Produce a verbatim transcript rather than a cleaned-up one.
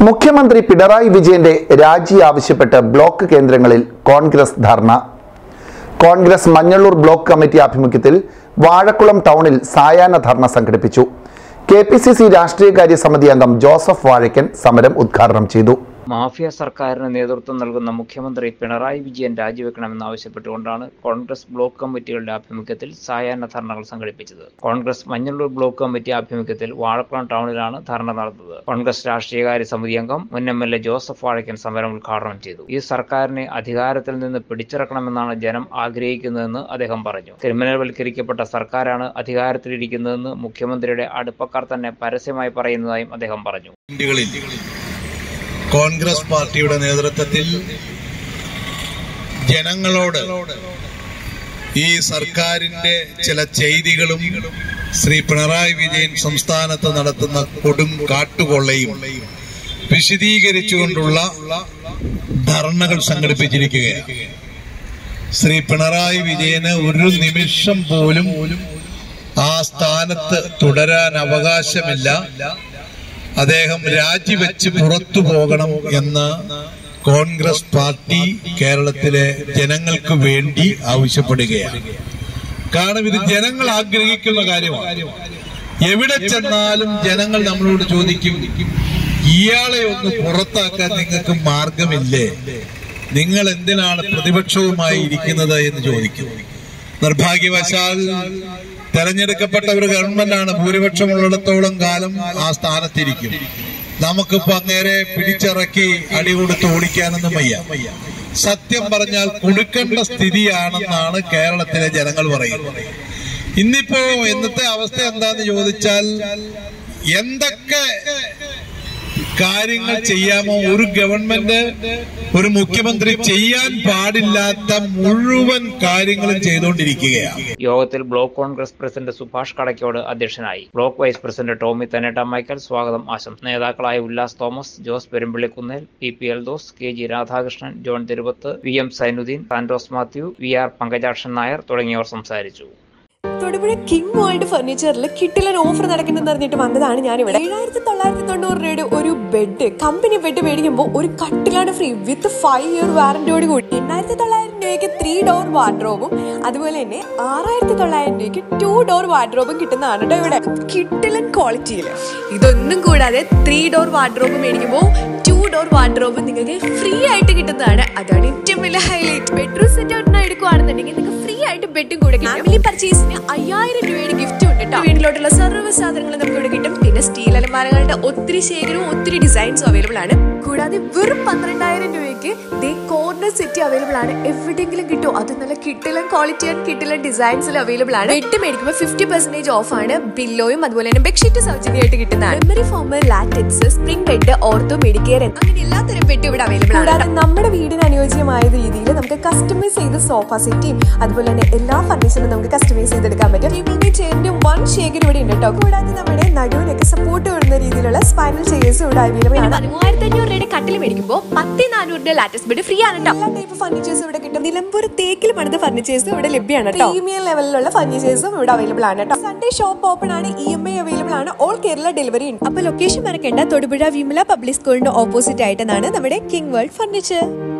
മുഖ്യമന്ത്രി പിണറായി വിജയന്റെ രാജി ആവശ്യപ്പെട്ട് ബ്ലോക്ക് കേന്ദ്രങ്ങളിൽ കോൺഗ്രസ് ധർണ. കോൺഗ്രസ് മഞ്ഞള്ളൂർ ബ്ലോക്ക് കമ്മിറ്റി ആഭിമുഖ്യത്തിൽ വാഴക്കുളം ടൗണിൽ സായാഹ്ന ധർണ സംഘടിപ്പിച്ചു. കെ പി സി സി രാഷ്ട്രീയകാര്യ സമിതി അംഗം ജോസഫ് വാഴക്കൻ സമരം ഉദ്ഘാടനം ചെയ്തു. മാഫിയ സർക്കാരിന് നേതൃത്വം നൽകുന്ന മുഖ്യമന്ത്രി പിണറായി വിജയൻ രാജിവെക്കണമെന്നാവശ്യപ്പെട്ടുകൊണ്ടാണ് കോൺഗ്രസ് ബ്ലോക്ക് കമ്മിറ്റികളുടെ ആഭിമുഖ്യത്തിൽ സായാഹ്ന ധർണകൾ സംഘടിപ്പിച്ചത്. കോൺഗ്രസ് മഞ്ഞള്ളൂർ ബ്ലോക്ക് കമ്മിറ്റി ആഭിമുഖ്യത്തിൽ വാഴക്കുളം ടൗണിലാണ് ധർണ നടന്നത്. കോൺഗ്രസ് രാഷ്ട്രീയകാര്യ സമിതി അംഗം മുൻ M L A Joseph Vazhakkan സമരം ഉദ്ഘാടനം ചെയ്തു. ഈ സർക്കാരിനെ അധികാരത്തിൽ നിന്ന് പിടിച്ചിറക്കണമെന്നാണ് ജനം ആഗ്രഹിക്കുന്നതെന്ന് അദ്ദേഹം പറഞ്ഞു. ക്രിമിനൽവൽക്കരിക്കപ്പെട്ട സർക്കാരാണ് അധികാരത്തിലിരിക്കുന്നതെന്ന് മുഖ്യമന്ത്രിയുടെ അടുപ്പക്കാർ തന്നെ പരസ്യമായി പറയുന്നതായും അദ്ദേഹം പറഞ്ഞു. കോൺഗ്രസ് പാർട്ടിയുടെ നേതൃത്വത്തിൽ ജനങ്ങളോട് ഈ സർക്കാരിന്റെ ചില ചെയ്തികളും ശ്രീ പിണറായി വിജയൻ സംസ്ഥാനത്ത് നടത്തുന്ന കൊടും കാട്ടുകൊള്ളയും വിശദീകരിച്ചുകൊണ്ടുള്ള ധർണകൾ സംഘടിപ്പിച്ചിരിക്കുകയാണ്. ശ്രീ പിണറായി വിജയന് ഒരു നിമിഷം പോലും ആ സ്ഥാനത്ത് തുടരാൻ അവകാശമില്ല. അദ്ദേഹം രാജിവെച്ച് പുറത്തു പോകണം എന്ന് കോൺഗ്രസ് പാർട്ടി കേരളത്തിലെ ജനങ്ങൾക്ക് വേണ്ടി ആവശ്യപ്പെടുകയാണ്. കാരണം ഇത് ജനങ്ങൾ ആഗ്രഹിക്കുന്ന കാര്യമാണ്. എവിടെ ചെന്നാലും ജനങ്ങൾ നമ്മളോട് ചോദിക്കും, ഇയാളെ ഒന്ന് പുറത്താക്കാൻ നിങ്ങൾക്ക് മാർഗമില്ലേ, നിങ്ങൾ എന്തിനാണ് പ്രതിപക്ഷവുമായി ഇരിക്കുന്നത് എന്ന് ചോദിക്കും. നിർഭാഗ്യവശാൽ തെരഞ്ഞെടുക്കപ്പെട്ട ഒരു ഗവൺമെന്റാണ് ഭൂരിപക്ഷമുള്ളിടത്തോളം കാലം ആ സ്ഥാനത്തിരിക്കും. നമുക്കിപ്പോ അങ്ങേരെ പിടിച്ചിറക്കി അടി കൊടുത്ത് ഓടിക്കാനൊന്നും വയ്യ. സത്യം പറഞ്ഞാൽ കൊടുക്കേണ്ട സ്ഥിതിയാണെന്നാണ് കേരളത്തിലെ ജനങ്ങൾ പറയുന്നത്. ഇന്നിപ്പോ ഇന്നത്തെ അവസ്ഥ എന്താന്ന് ചോദിച്ചാൽ, എന്തൊക്കെ കാര്യങ്ങൾ ചെയ്യാമോ ഒരു ഗവൺമെന്റ്, ഒരു മുഖ്യമന്ത്രി ചെയ്യാൻ പാടില്ലാത്ത മുഴുവൻ കാര്യങ്ങളും ചെയ്തുകൊണ്ടിരിക്കുകയാണ്. യോഗത്തിൽ ബ്ലോക്ക് കോൺഗ്രസ് പ്രസിഡന്റ് സുഭാഷ് കടക്കോട് അധ്യക്ഷനായി. Block vice president Tommy Thannetta Michael സ്വാഗതം ആശംസിച്ചു. നേതാക്കളായ Ullas Thomas, Jose Perumpillikkunnel, P P Eldhose, K G Radhakrishnan, John Thiruvath, V M Sainudheen, Santos Mathew, V R Pankajakshan Nair തുടങ്ങിയവർ സംസാരിച്ചു. തൊടുപുഴ കിങ് വേൾഡ് ഫർണിച്ചറിൽ കിട്ടിലൻ ഓഫർ നടക്കുന്നെന്ന് അറിഞ്ഞിട്ട് വന്നതാണ് ഞാനിവിടെ. ഏഴായിരത്തി തൊള്ളായിരത്തി തൊണ്ണൂറ് രൂപയുടെ ഒരു ബെഡ്, കമ്പനി ബെഡ് മേടിക്കുമ്പോൾ ഒരു കട്ടിലാണ് ഫ്രീ വിത്ത് ഫൈവ് ഇയർ വാറന്റിയോട് കൂടി. എണ്ണായിരത്തി തൊള്ളായിരം രൂപയ്ക്ക് ത്രീ ഡോർ വാർഡ്രോബും അതുപോലെ തന്നെ ആറായിരത്തി തൊള്ളായിരം രൂപയ്ക്ക് ടു ഡോർ വാർഡ്രോബും കിട്ടുന്നതാണ് കേട്ടോ ഇവിടെ. കിട്ടിലൻ ക്വാളിറ്റിയിൽ ഇതൊന്നും കൂടാതെ ത്രീ ഡോർ വാർഡ്രോബ് മേടിക്കുമ്പോൾ ടു ഡോർ വാർഡ്രോബ് നിങ്ങൾക്ക് ഫ്രീ ആയിട്ട് കിട്ടുന്നതാണ്. അതാണ് ഏറ്റവും വലിയ ഹൈലൈറ്റ്. ബെഡ്റൂം സെറ്റ് ഔട്ടിന് എടുക്കുകയാണെന്നുണ്ടെങ്കിൽ നിങ്ങൾക്ക് ഫ്രീ ആയിട്ട് ബെഡും കൂടെ കിട്ടും. ഫാമിലി പർച്ചേസിന് അയ്യായിരം രൂപയുടെ ഗിഫ്റ്റ് ഉണ്ട് കേട്ടോ. വീട്ടിലോട്ടുള്ള സർവ്വ സാധനങ്ങൾ നമുക്ക് ഇവിടെ കിട്ടും. പിന്നെ സ്റ്റീൽ അലമാരകളുടെ ഒത്തിരി ശേഖരവും ഒത്തിരി ഡിസൈൻസും അവൈലബിൾ ആണ്. കൂടാതെ വെറും പന്ത്രണ്ടായിരം രൂപയ്ക്ക് കോർണർ സെറ്റ് അവൈലബിൾ ആണ്. എവിടെയെങ്കിലും കിട്ടും. അത് നല്ല കിട്ടിലൻ ക്വാളിറ്റി ആൻഡ് കിട്ടിലൻ ഡിസൈൻസിൽ അവൈലബിൾ ആണ്. ബെഡ് മേടിക്കുമ്പോൾ ഫിഫ്റ്റി പെർസെന്റേജ് ഓഫ് ആണ്. പില്ലോയും അതുപോലെ തന്നെ ബെഡ്ഷീറ്റ് സൗജന്യമായിട്ട് കിട്ടുന്നതാണ്. Memory foam, latex, spring bed, ortho, Medicare അങ്ങനെ എല്ലാത്തരം ബെഡ് ഇവിടെ അവൈലബിൾ ആണ്. കൂടാതെ നമ്മുടെ വീടിന് അനുയോജ്യമായ രീതിയിൽ നമുക്ക് കസ്റ്റമൈസ് ചെയ്ത് സോഫ സെറ്റും അതുപോലെ തന്നെ എല്ലാ ഫർണിച്ചറും നമുക്ക് കസ്റ്റമൈസ് ചെയ്തെടുക്കാൻ പറ്റും. ചെയറിന്റെ വൺ ശേഖരം ഇവിടെ ഉണ്ട് കേട്ടോ. കൂടാതെ നമ്മുടെ നടുവിനൊക്കെ സപ്പോർട്ട് വരുന്ന രീതിയിലുള്ള സ്പൈനൽ ചെയേഴ്സും ഇവിടെ അവൈലബിൾ ആണ്. മൂവായിരത്തി അഞ്ഞൂറ് രൂപയുടെ കട്ടിൽ മേടിക്കുമ്പോൾ പത്ത് നാനൂറിന്റെ ലാറ്റക്സ് ബെഡ് ഫ്രീ ആണ് കേട്ടോ. എല്ലാ ടൈപ്പ് ഫർണിച്ചേഴ്സും ഇവിടെ കിട്ടും. നിലമ്പൂർ തേക്കിൽ പണിത ഫർണിച്ചേഴ്സും ഇവിടെ ലഭ്യമാണ് കേട്ടോ. പ്രീമിയം ലെവലിലുള്ള ഫർണിച്ചേഴ്സും ഇവിടെ അവൈലബിൾ ആണ് കേട്ടോ. സൺഡേ ഷോപ്പ് ഓപ്പൺ ആണ്. ഇ എം ഐ അവൈലബിൾ ആണ്. ഓൾ കേരള ഡെലിവറി ഉണ്ട്. അപ്പൊ ലൊക്കേഷൻ മറക്കേണ്ട. തൊടുപുഴ വിമല പബ്ലിക് സ്കൂളിന്റെ ഓപ്പോസിറ്റ് ആയിട്ടാണ് നമ്മുടെ കിങ് വേൾഡ് ഫർണിച്ചർ.